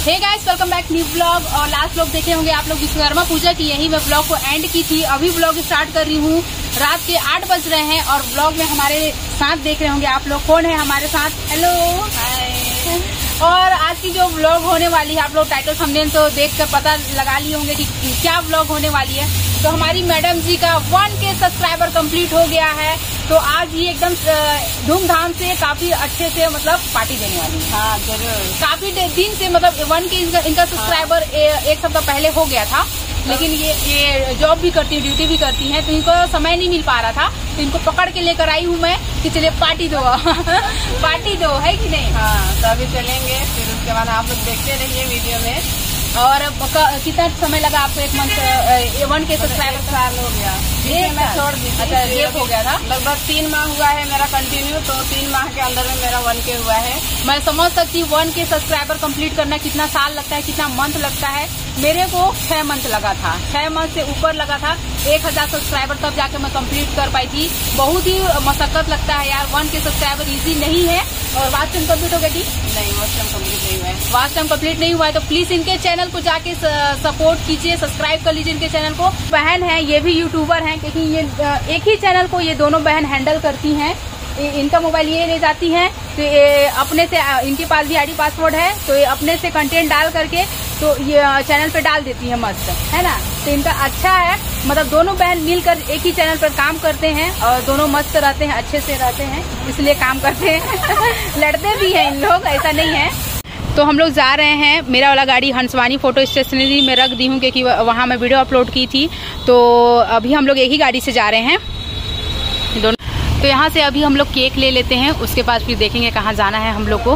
हे guys, welcome back new blog. और last blog देखे होंगे आप लोग विश्वकर्मा पूजा की, यही मैं ब्लॉग को एंड की थी। अभी ब्लॉग स्टार्ट कर रही हूँ। रात के 8 बज रहे हैं और ब्लॉग में हमारे साथ देख रहे होंगे आप लोग। कौन है हमारे साथ? Hello, hi. और आज की जो ब्लॉग होने वाली है, आप लोग टाइटल थंबनेल तो देख कर पता लगा लिए होंगे कि क्या ब्लॉग होने वाली है। तो हमारी मैडम जी का 1K सब्सक्राइबर कंप्लीट हो गया है, तो आज ये एकदम धूमधाम से काफी अच्छे से मतलब पार्टी देने वाली है। हाँ जरूर। काफी दिन से मतलब 1K इनका सब्सक्राइबर एक सप्ताह पहले हो गया था, लेकिन ये जॉब भी करती है, ड्यूटी भी करती हैं, तो इनको समय नहीं मिल पा रहा था। तो इनको पकड़ के लेकर आई हूँ मैं कि चलिए पार्टी दो पार्टी दो, है कि नहीं? हाँ, तो अभी चलेंगे, फिर उसके बाद आप लोग देखते रहिए वीडियो में। और कितना समय लगा आपको? 1K subscriber? साल हो गया, मैं छोड़ दी। अच्छा, ये हो गया था। लगभग 3 माह हुआ है मेरा कंटिन्यू, तो 3 माह के अंदर में मेरा 1K हुआ है। मैं समझ सकती हूँ 1K सब्सक्राइबर कंप्लीट करना कितना साल लगता है, कितना मंथ लगता है। मेरे को 6 मंथ लगा था, 6 मंथ से ऊपर लगा था। 1000 सब्सक्राइबर तब जाके मैं कंप्लीट कर पाई थी। बहुत ही मशक्कत लगता है यार, 1K सब्सक्राइबर इजी नहीं है। और वास्ट टाइम कंप्लीट हो गया थी? नहीं, वास्ट टाइम कंप्लीट नहीं हुआ है। वास्ट टाइम कंप्लीट नहीं हुआ है, तो प्लीज इनके चैनल को जाके सपोर्ट कीजिए, सब्सक्राइब कर लीजिए इनके चैनल को। बहन है, ये भी यूट्यूबर हैं, क्योंकि ये एक ही चैनल को ये दोनों बहन हैंडल करती हैं। इनका मोबाइल ये ले जाती हैं, तो ये अपने से, इनके पास भी आईडी पासवर्ड है, तो ये अपने से कंटेंट डाल करके तो ये चैनल पे डाल देती है, मस्त है ना। तो इनका अच्छा है, मतलब दोनों बहन मिलकर एक ही चैनल पर काम करते हैं और दोनों मस्त रहते हैं, अच्छे से रहते हैं, इसलिए काम करते हैं लड़ते भी हैं इन लोग, ऐसा नहीं है। तो हम लोग जा रहे हैं। मेरा वाला गाड़ी हंसवानी फोटो स्टेशनरी में रख दी हूँ, क्योंकि वहाँ मैं वीडियो अपलोड की थी। तो अभी हम लोग एक ही गाड़ी से जा रहे हैं दोनों। तो यहाँ से अभी हम लोग केक ले लेते हैं, उसके बाद फिर देखेंगे कहाँ जाना है हम लोग को।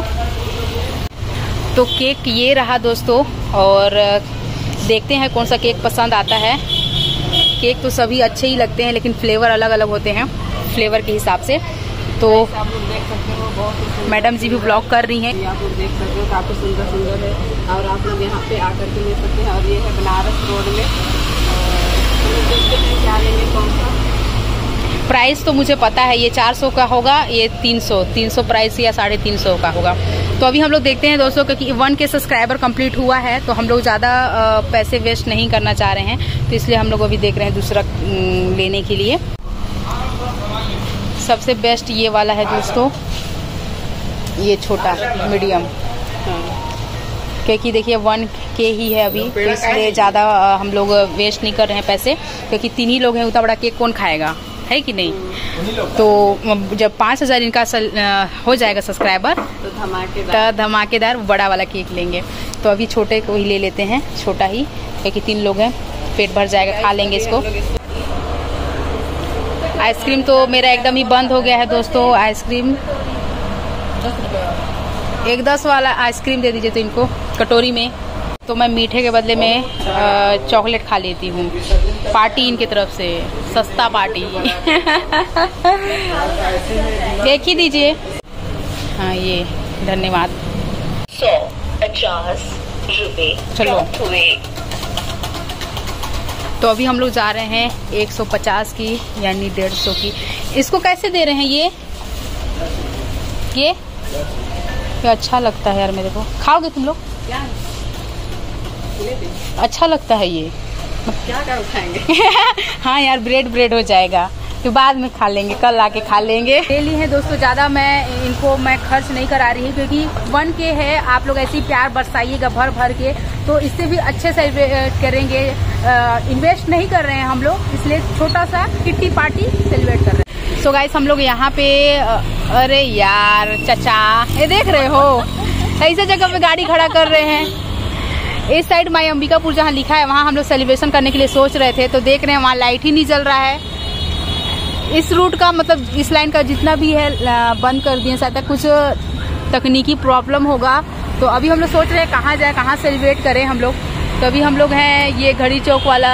तो केक ये रहा दोस्तों, और देखते हैं कौन सा केक पसंद आता है। केक तो सभी अच्छे ही लगते हैं, लेकिन फ्लेवर अलग अलग होते हैं, फ्लेवर के हिसाब से। तो आप लोग देख सकते हो, बहुत मैडम जी भी ब्लॉग कर रही हैं। आप लोग देख सकते हो, काफी सुंदर सुंदर है, और आप लोग यहाँ पे आकर के ले सकते हैं। और ये है बनारस रोड में, देखते हैं क्या लेंगे, कौन सा। प्राइस तो मुझे पता है, ये 400 का होगा, ये 300 प्राइस या 350 का होगा। तो अभी हम लोग देखते हैं दोस्तों, क्योंकि 1K सब्सक्राइबर कंप्लीट हुआ है, तो हम लोग ज़्यादा पैसे वेस्ट नहीं करना चाह रहे हैं, तो इसलिए हम लोग अभी देख रहे हैं दूसरा लेने के लिए। सबसे बेस्ट ये वाला है दोस्तों, ये छोटा मीडियम, क्योंकि देखिए 1K ही है अभी, तो इसलिए ज़्यादा हम लोग वेस्ट नहीं कर रहे हैं पैसे, क्योंकि 3 ही लोग हैं, उतना बड़ा केक कौन खाएगा, है कि नहीं। तो जब 5000 इनका हो जाएगा सब्सक्राइबर, तो धमाकेदार बड़ा वाला केक लेंगे। तो अभी छोटे को ही ले लेते हैं, छोटा ही, क्योंकि 3 लोग हैं, पेट भर जाएगा, खा लेंगे इसको। आइसक्रीम तो मेरा एकदम ही बंद हो गया है दोस्तों। आइसक्रीम 10 वाला आइसक्रीम दे दीजिए तो इनको कटोरी में। तो मैं मीठे के बदले में चॉकलेट खा लेती हूँ, पार्टी इनकी तरफ से, सस्ता पार्टी देख ही दीजिए। हाँ, ये धन्यवाद। 150 रुपए चलो। हुए। तो अभी हम लोग जा रहे हैं 150 की, यानी 150 की। इसको कैसे दे रहे हैं ये अच्छा लगता है यार मेरे को। खाओगे तुम लोग? अच्छा लगता है ये, क्या उठाएंगे हाँ यार, ब्रेड हो जाएगा, तो बाद में खा लेंगे, कल आके खा लेंगे। ले ली है दोस्तों, ज़्यादा मैं खर्च नहीं करा रही, क्योंकि 1K है। आप लोग ऐसे ही प्यार बरसाइएगा भर भर के, तो इससे भी अच्छे सेलिब्रेट करेंगे। इन्वेस्ट नहीं कर रहे हैं हम लोग, इसलिए छोटा सा किट्टी पार्टी सेलिब्रेट कर रहे हैं। सो गाइस, हम लोग यहाँ पे, अरे यार चाचा, ये देख रहे हो, ऐसे जगह पे गाड़ी खड़ा कर रहे हैं। इस साइड माई अंबिकापुर जहाँ लिखा है, वहाँ हम लोग सेलिब्रेशन करने के लिए सोच रहे थे, तो देख रहे हैं वहाँ लाइट ही नहीं जल रहा है। इस रूट का मतलब इस लाइन का जितना भी है बंद कर दिए, शायद कुछ तकनीकी प्रॉब्लम होगा। तो अभी हम लोग सोच रहे हैं कहाँ जाए, कहाँ सेलिब्रेट करें हम लोग। तो अभी हम लोग हैं, ये घड़ी चौक वाला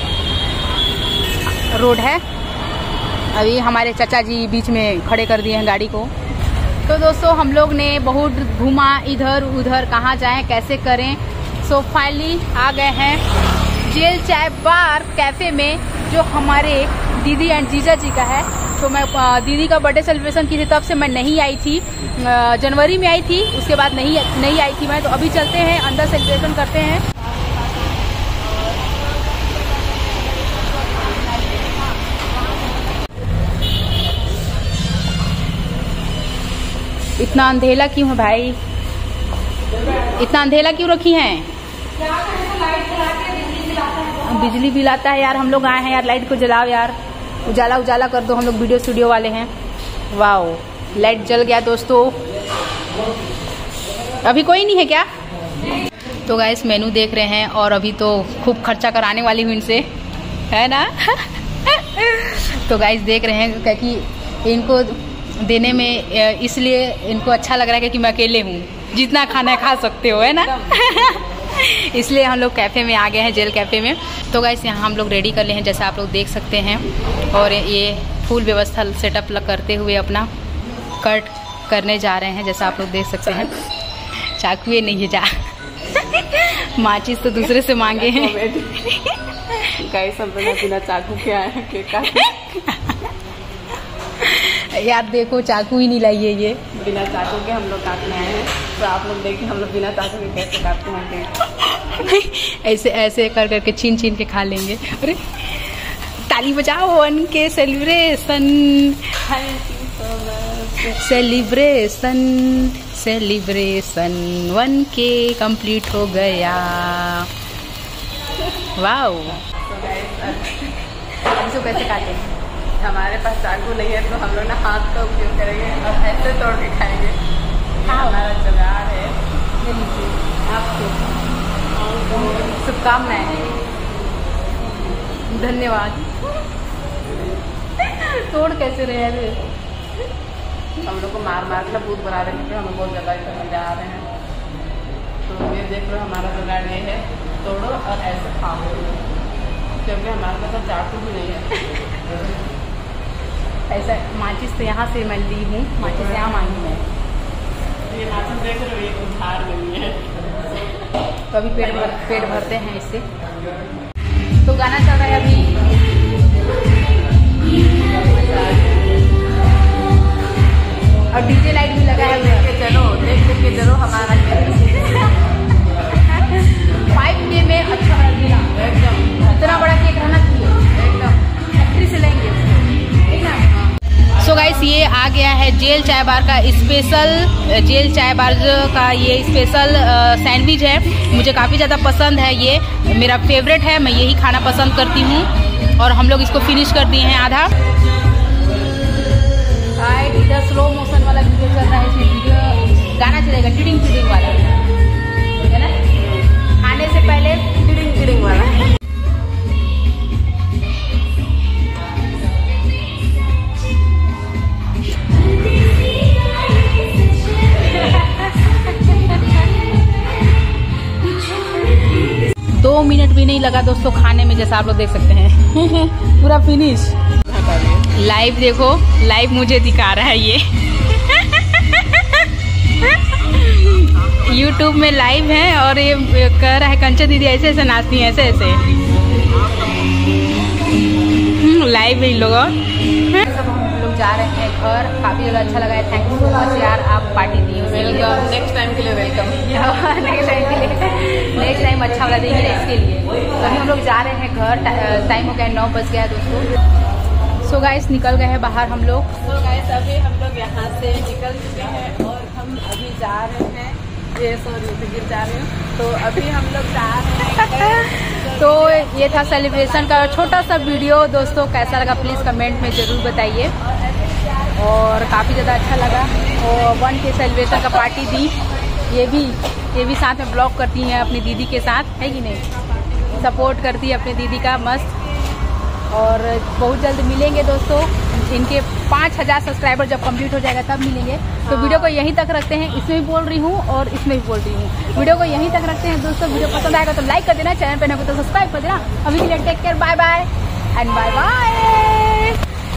रोड है। अभी हमारे चाचा जी बीच में खड़े कर दिए हैं गाड़ी को। तो दोस्तों, हम लोग ने बहुत घूमा, इधर उधर, कहाँ जाएं, कैसे करें। सो फाइनली आ गए हैं जेल चाय बार कैफे में, जो हमारे दीदी एंड जीजा जी का है। तो मैं दीदी का बर्थडे सेलिब्रेशन की थी, तब से मैं नहीं आई थी। जनवरी में आई थी, उसके बाद नहीं आई थी मैं। तो अभी चलते हैं अंदर, सेलिब्रेशन करते हैं। इतना अंधेला क्यों है भाई, इतना अंधेला क्यों रखी हैं? बिजली बिल आता है यार। हम लोग आए हैं यार, लाइट को जलाओ यार, उजाला उजाला कर दो। हम लोग वीडियो स्टूडियो वाले हैं। वाओ, लाइट जल गया दोस्तों। अभी कोई नहीं है क्या? तो गाइस मेनू देख रहे हैं और अभी तो खूब खर्चा कराने वाली हूँ इनसे, है ना? तो गाइस देख रहे हैं क्योंकि इनको देने में इसलिए इनको अच्छा लग रहा है क्योंकि मैं अकेले हूँ, जितना खाना खा सकते हो, है ना? इसलिए हम लोग कैफ़े में आ गए हैं, जेल कैफ़े में। तो गाइस यहाँ हम लोग रेडी कर ले हैं, जैसा आप लोग देख सकते हैं। और ये फुल व्यवस्था सेटअप करते हुए अपना कट करने जा रहे हैं, जैसा आप लोग देख सकते हैं। चाकू ये नहीं है जा माचिस तो दूसरे से मांगे हैं। गाइस हम बिना चाकू के आए हैं केक काटने। यार देखो चाकू ही नहीं लाई है ये, बिना चाकू के हम लोग काटने आए हैं। तो आप लोग देखिए हम लोग बिना चाकू के कैसे काटते हैं केक। ऐसे ऐसे कर करके छीन छीन के खा लेंगे। अरे ताली बजाओ, 1K celebration, celebration celebration 1K complete हो गया। वाओ, इसको कैसे काटे? हमारे पास चाकू नहीं है तो हम लोग ना हाथ का उपयोग करेंगे और ऐसे तोड़ के खाएंगे। हमारा जुगाड़ है। आपको शुभकामनाएं, धन्यवाद। तोड़ कैसे रहे हैं? हम लोग को मार मार के भूत बना रहे हैं, हमें बहुत जगह तक जा रहे हैं। तो ये देख लो हमारा जुगाड़ ये है, तोड़ो और ऐसे खाओ, क्योंकि हमारे पास चाकू भी नहीं है। ऐसा माचिस तो यहाँ से मैं ली हूँ, माचिस यहाँ मांगी है। ये माचिस देख रहे हो, ये उधार नहीं है। तो अभी पेट भरते हैं इससे। तो गाना चल रहा है अभी, और डीजे लाइट भी लगा है। देख के चलो हमारा 5K में अच्छा मिला, एकदम इतना बड़ा केक रहना चाहिए, एकदम फैक्ट्री से लेंगे, ठीक ना? सो गाइस ये आ गया है जेल चाय बार का स्पेशल, जेल चाय बार का ये स्पेशल सैंडविच है। मुझे काफ़ी ज़्यादा पसंद है, ये मेरा फेवरेट है, मैं यही खाना पसंद करती हूँ। और हम लोग इसको फिनिश कर दिए हैं आधा। इधर स्लो मोशन वाला वीडियो चल रहा है, इसमें वीडियो गाना चलेगा टिडिंग टिडिंग वाला, है ना? खाने से पहले टिडिंग टिडिंग वाला। दो मिनट भी नहीं लगा दोस्तों खाने में, जैसा आप लोग देख सकते हैं। पूरा फिनिश। लाइव देखो, लाइव मुझे दिखा रहा है ये। YouTube में लाइव है और ये कह रहा है कंचन दीदी ऐसे ऐसे नाचती हैं, ऐसे ऐसे लाइव है इन लोगों। सब हम लोग जा रहे हैं घर, काफी ज़्यादा अच्छा लगा है। थैंक यू सो मच यार, आप पार्टी दी। वेलकम, नेक्स्ट टाइम के लिए वेलकम। नेक्स्ट टाइम अच्छा वाला देंगे इसके लिए। अभी हम लोग जा रहे हैं घर, टाइम हो गया 9 बज गया दोस्तों। सो गाइस निकल गए हैं बाहर हम लोग। तो गाइस अभी हम लोग यहाँ से निकल चुके हैं और हम अभी जा रहे हैं, ये सॉरी गिर जा रहे हैं। तो अभी हम लोग जा रहे हैं। तो ये था सेलिब्रेशन का छोटा सा वीडियो दोस्तों, कैसा लगा प्लीज़ कमेंट में ज़रूर बताइए। और काफ़ी ज़्यादा अच्छा लगा। और 1K सेलिब्रेशन का पार्टी दी, ये भी साथ में ब्लॉग करती हैं अपनी दीदी के साथ, है कि नहीं? सपोर्ट करती है अपनी दीदी का, मस्त। और बहुत जल्द मिलेंगे दोस्तों, इनके 5000 सब्सक्राइबर जब कंप्लीट हो जाएगा तब मिलेंगे। तो वीडियो को यहीं तक रखते हैं, इसमें भी बोल रही हूँ और इसमें भी बोल रही हूँ, वीडियो को यहीं तक रखते हैं दोस्तों। वीडियो पसंद आएगा तो लाइक कर देना, चैनल पे नए हो तो सब्सक्राइब कर देना। अभी के लिए take care, bye bye and bye bye.